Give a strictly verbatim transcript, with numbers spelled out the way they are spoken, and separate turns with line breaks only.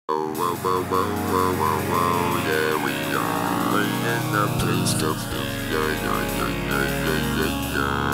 Whoa, whoa, whoa, whoa, whoa, whoa, whoa, yeah, we are in the place to be, yeah, yeah, yeah, yeah, yeah, yeah, yeah.